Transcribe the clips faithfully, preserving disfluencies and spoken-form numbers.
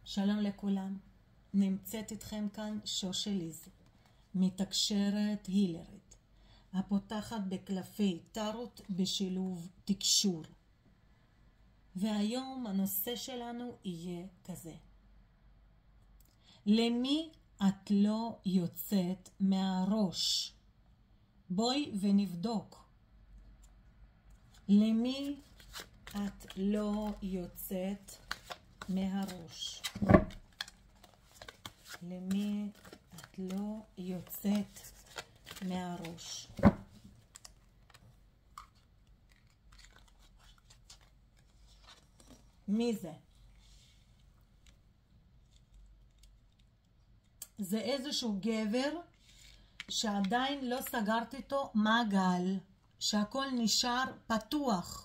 שלום לכולם, נמצאת איתכם כאן שושה ליז, מתקשרת הילרית, הפותחת בקלפי טארוט בשילוב תקשור. והיום הנושא שלנו יהיה כזה: למי את לא יוצאת מהראש? בואי ונבדוק. למי את לא יוצאת מהראש? למי את לא יוצאת מהראש? מי זה? זה איזשהו גבר שעדיין לא סגרת איתו מעגל, שהכל נשאר פתוח.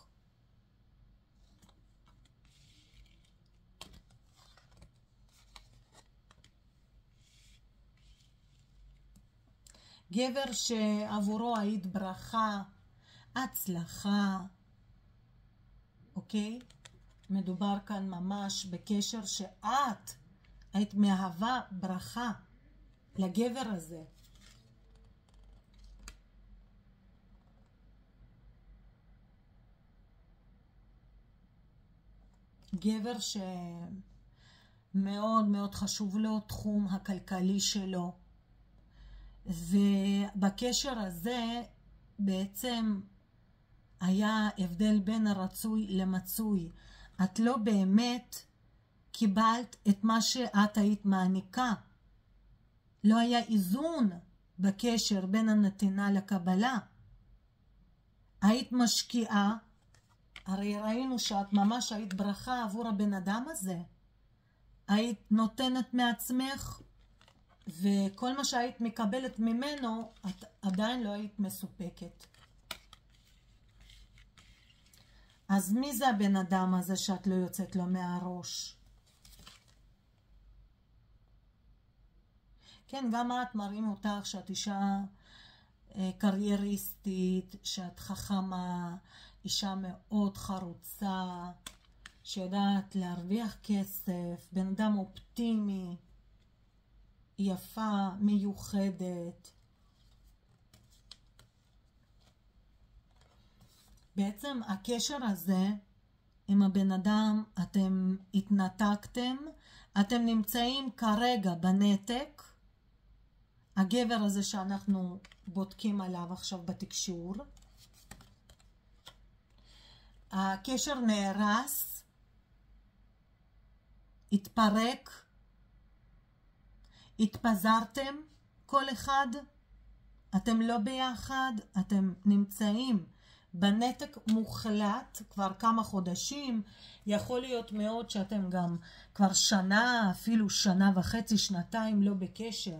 גבר שעבורו היית ברכה, הצלחה, אוקיי? מדובר כאן ממש בקשר שאת היית מהווה ברכה לגבר הזה. גבר שמאוד מאוד חשוב לו תחום הכלכלי שלו. ובקשר הזה בעצם היה הבדל בין הרצוי למצוי. את לא באמת קיבלת את מה שאת היית מעניקה. לא היה איזון בקשר בין הנתינה לקבלה. היית משקיעה, הרי ראינו שאת ממש היית ברכה עבור הבן אדם הזה. היית נותנת מעצמך, וכל מה שהיית מקבלת ממנו, את עדיין לא היית מסופקת. אז מי זה הבן אדם הזה שאת לא יוצאת לו מהראש? כן, גם את מראים אותך שאת אישה קרייריסטית, שאת חכמה, אישה מאוד חרוצה, שיודעת להרוויח כסף, בן אדם אופטימי, יפה, מיוחדת. בעצם הקשר הזה עם הבן אדם, אתם התנתקתם, אתם נמצאים כרגע בנתק. הגבר הזה שאנחנו בודקים עליו עכשיו בתקשור, הקשר נהרס, התפרק, התפזרתם כל אחד, אתם לא ביחד, אתם נמצאים בנתק מוחלט כבר כמה חודשים. יכול להיות מאוד שאתם גם כבר שנה, אפילו שנה וחצי, שנתיים לא בקשר.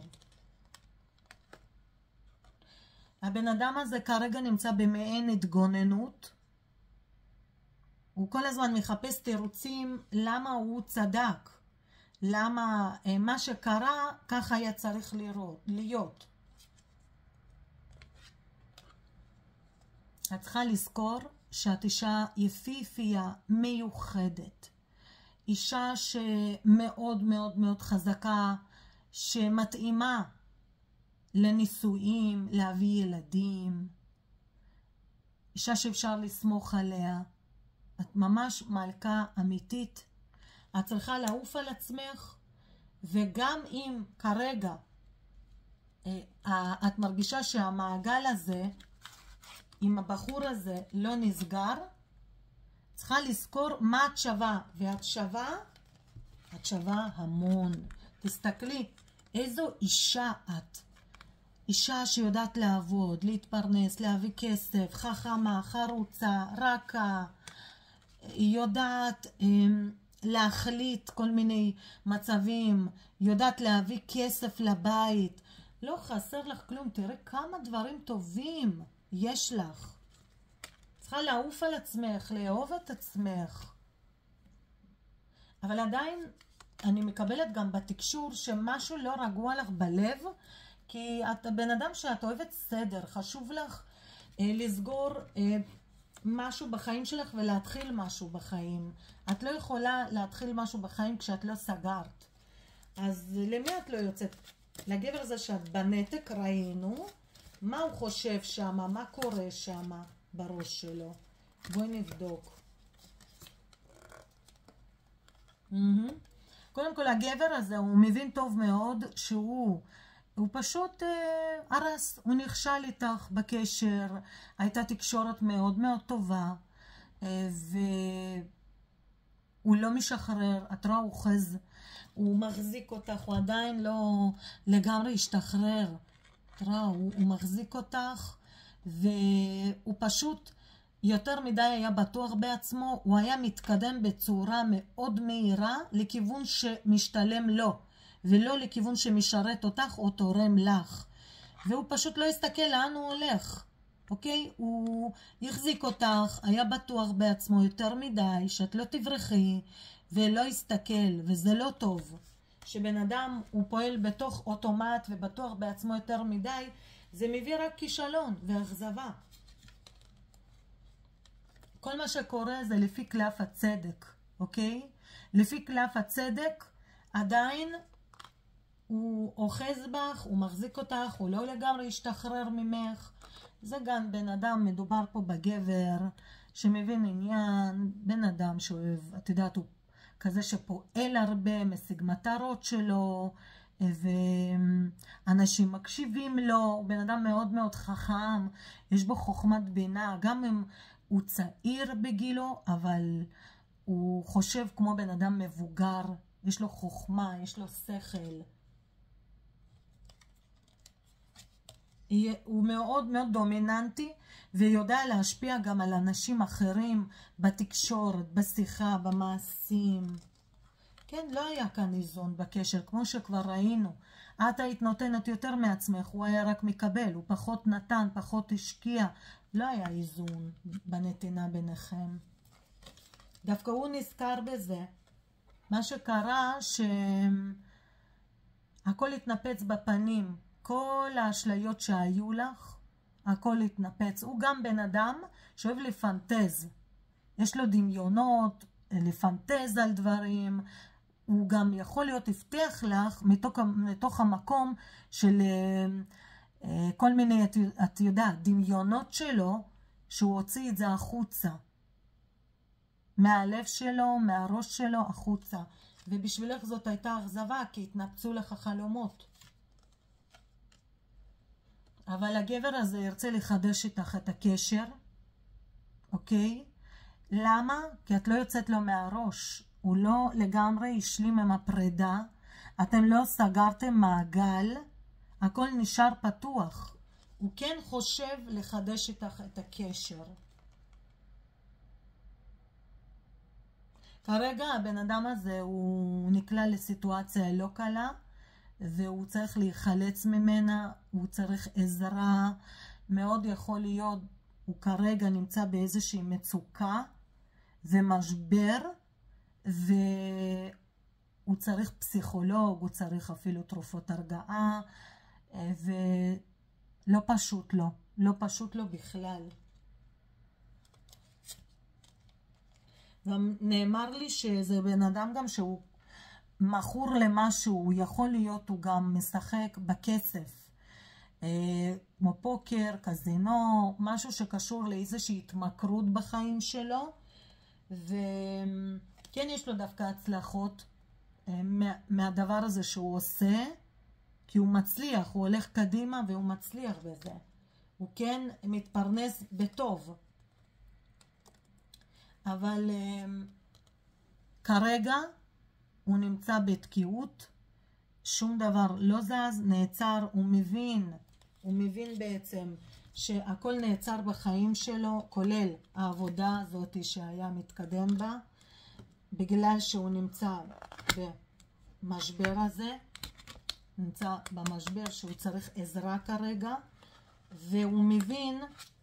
הבן אדם הזה כרגע נמצא במעין התגוננות. הוא כל הזמן מחפש תירוצים למה הוא צדק. למה מה שקרה ככה היה צריך לראות, להיות. את צריכה לזכור שאת אישה יפיפייה מיוחדת. אישה שמאוד מאוד מאוד חזקה, שמתאימה לנישואים, להביא ילדים. אישה שאפשר לסמוך עליה. את ממש מלכה אמיתית. את צריכה לעוף על עצמך, וגם אם כרגע את מרגישה שהמעגל הזה עם הבחור הזה לא נסגר, צריכה לזכור מה את שווה, ואת שווה, את שווה המון. תסתכלי איזו אישה את. אישה שיודעת לעבוד, להתפרנס, להביא כסף, חכמה, חרוצה, רכה, יודעת להחליט כל מיני מצבים, יודעת להביא כסף לבית. לא חסר לך כלום. תראי כמה דברים טובים יש לך. צריכה לעוף על עצמך, לאהוב את עצמך. אבל עדיין אני מקבלת גם בתקשור שמשהו לא רגוע לך בלב, כי את בן אדם שאת אוהבת סדר, חשוב לך אה, לסגור אה, משהו בחיים שלך ולהתחיל משהו בחיים. את לא יכולה להתחיל משהו בחיים כשאת לא סגרת. אז למי את לא יוצאת? לגבר הזה שאת בנתק ראינו, מה הוא חושב שם, מה קורה שם בראש שלו. בואי נבדוק. Mm-hmm. קודם כל הגבר הזה הוא מבין טוב מאוד שהוא הוא פשוט אה, הרס, הוא נכשל איתך בקשר, הייתה תקשורת מאוד מאוד טובה, אה, והוא לא משחרר, את רואה, הוא חז, הוא מחזיק אותך, הוא עדיין לא לגמרי השתחרר, את רואה, הוא, הוא מחזיק אותך, והוא פשוט יותר מדי היה בטוח בעצמו, הוא היה מתקדם בצורה מאוד מהירה לכיוון שמשתלם לו. ולא לכיוון שמשרת אותך או תורם לך. והוא פשוט לא הסתכל לאן הוא הולך. אוקיי? הוא יחזיק אותך, היה בטוח בעצמו יותר מדי, שאת לא תברחי, ולא יסתכל, וזה לא טוב. שבן אדם הוא פועל בתוך אוטומט ובטוח בעצמו יותר מדי, זה מביא רק כישלון ואכזבה. כל מה שקורה זה לפי קלף הצדק, אוקיי? לפי קלף הצדק, עדיין הוא אוחז בך, הוא מחזיק אותך, הוא לא לגמרי ישתחרר ממך. זה גם בן אדם, מדובר פה בגבר שמבין עניין, בן אדם שאוהב, את יודעת, הוא כזה שפועל הרבה, משיג מטרות שלו, ואנשים מקשיבים לו, בן אדם מאוד מאוד חכם, יש בו חוכמת בינה, גם אם הוא צעיר בגילו, אבל הוא חושב כמו בן אדם מבוגר, יש לו חוכמה, יש לו שכל. הוא מאוד מאוד דומיננטי, ויודע להשפיע גם על אנשים אחרים בתקשורת, בשיחה, במעשים. כן, לא היה כאן איזון בקשר, כמו שכבר ראינו. את היית נותנת יותר מעצמך, הוא היה רק מקבל, הוא פחות נתן, פחות השקיע. לא היה איזון בנתינה ביניכם. דווקא הוא נזכר בזה. מה שקרה שהכל התנפץ בפנים. כל האשליות שהיו לך, הכל התנפץ. הוא גם בן אדם שאוהב לפנטז. יש לו דמיונות, לפנטז על דברים. הוא גם יכול להיות הבטיח לך מתוך, מתוך המקום של כל מיני, את, את יודעת, דמיונות שלו, שהוא הוציא את זה החוצה. מהלב שלו, מהראש שלו, החוצה. ובשבילך זאת הייתה אכזבה, כי התנפצו לך חלומות. אבל הגבר הזה ירצה לחדש איתך את הקשר, אוקיי? למה? כי את לא יוצאת לו מהראש. הוא לא לגמרי השלים עם הפרידה. אתם לא סגרתם מעגל. הכל נשאר פתוח. הוא כן חושב לחדש איתך את הקשר. כרגע הבן אדם הזה הוא נקלע לסיטואציה לא קלה, והוא צריך להיחלץ ממנה, הוא צריך עזרה, מאוד יכול להיות, הוא כרגע נמצא באיזושהי מצוקה ומשבר, והוא צריך פסיכולוג, הוא צריך אפילו תרופות הרגעה, ולא פשוט לו, לא פשוט לו בכלל. גם נאמר לי שזה בן אדם גם שהוא מכור למשהו, הוא יכול להיות, הוא גם משחק בכסף, כמו פוקר, קזינו, משהו שקשור לאיזושהי התמכרות בחיים שלו, וכן יש לו דווקא הצלחות מה, מהדבר הזה שהוא עושה, כי הוא מצליח, הוא הולך קדימה והוא מצליח בזה, הוא כן מתפרנס בטוב. אבל כרגע הוא נמצא בתקיעות, שום דבר לא זז, נעצר, הוא מבין, הוא מבין בעצם שהכל נעצר בחיים שלו, כולל העבודה הזאת שהיה מתקדם בה, בגלל שהוא נמצא במשבר הזה, נמצא במשבר שהוא צריך עזרה כרגע, והוא מבין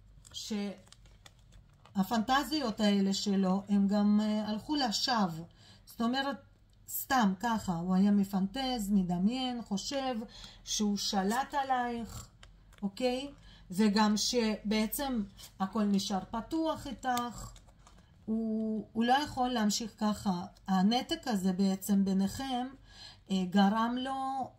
שהפנטזיות האלה שלו הם גם הלכו לשווא. זאת אומרת, סתם ככה, הוא היה מפנטז, מדמיין, חושב שהוא שלט עלייך, אוקיי? וגם שבעצם הכל נשאר פתוח איתך, הוא, הוא לא יכול להמשיך ככה. הנתק הזה בעצם ביניכם גרם לו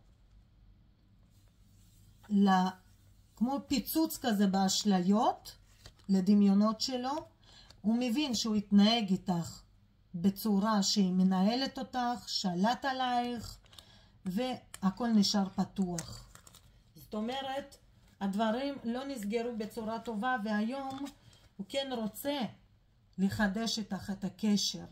ל... כמו פיצוץ כזה באשליות, לדמיונות שלו. הוא מבין שהוא התנהג איתך בצורה שהיא מנהלת אותך, שלט עלייך, והכל נשאר פתוח. זאת אומרת, הדברים לא נסגרו בצורה טובה, והיום הוא כן רוצה לחדש איתך את הקשר.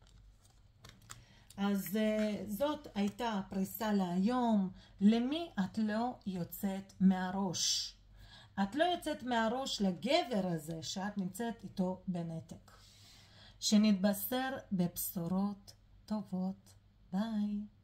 אז זאת הייתה הפריסה להיום. למי את לא יוצאת מהראש? את לא יוצאת מהראש לגבר הזה שאת נמצאת איתו בנתק. שנתבשר בבשורות טובות. ביי.